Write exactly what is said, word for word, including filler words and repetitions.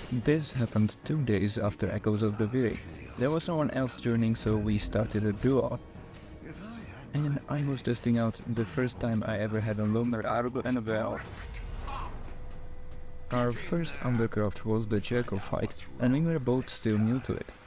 This happened two days after Echoes of the Valley. There was no one else joining, so we started a duo. And I was testing out the first time I ever had a loner argo and a Val. Our first undercraft was the Jackal fight, and we were both still new to it.